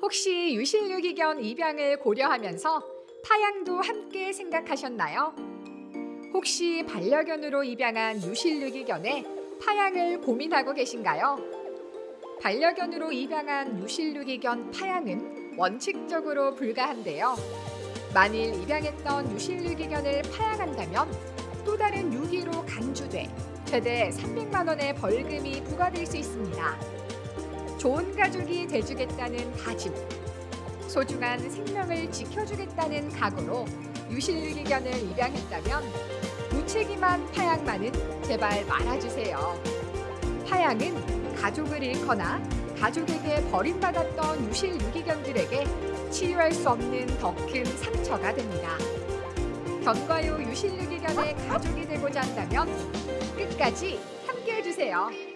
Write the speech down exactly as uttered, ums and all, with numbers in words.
혹시 유실유기견 입양을 고려하면서 파양도 함께 생각하셨나요? 혹시 반려견으로 입양한 유실유기견의 파양을 고민하고 계신가요? 반려견으로 입양한 유실유기견 파양은 원칙적으로 불가한데요. 만일 입양했던 유실유기견을 파양한다면 또 다른 유기로 간주돼 최대 삼백만 원의 벌금이 부과될 수 있습니다. 좋은 가족이 돼주겠다는 다짐, 소중한 생명을 지켜주겠다는 각오로 유실유기견을 입양했다면 무책임한 파양만은 제발 말아주세요. 파양은 가족을 잃거나 가족에게 버림받았던 유실유기견들에게 치유할 수 없는 더 큰 상처가 됩니다. 견과류 유실유기견의 가족이 되고자 한다면 끝까지 함께해 주세요.